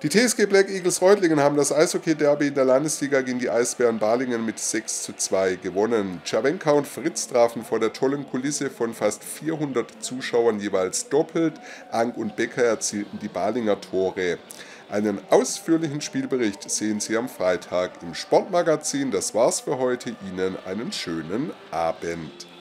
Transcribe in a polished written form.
Die TSG Black Eagles Reutlingen haben das Eishockey-Derby in der Landesliga gegen die Eisbären Balingen mit 6:2 gewonnen. Czerwenka und Fritz trafen vor der tollen Kulisse von fast 400 Zuschauern jeweils doppelt. Ank und Becker erzielten die Balinger Tore. Einen ausführlichen Spielbericht sehen Sie am Freitag im Sportmagazin. Das war's für heute. Ihnen einen schönen Abend.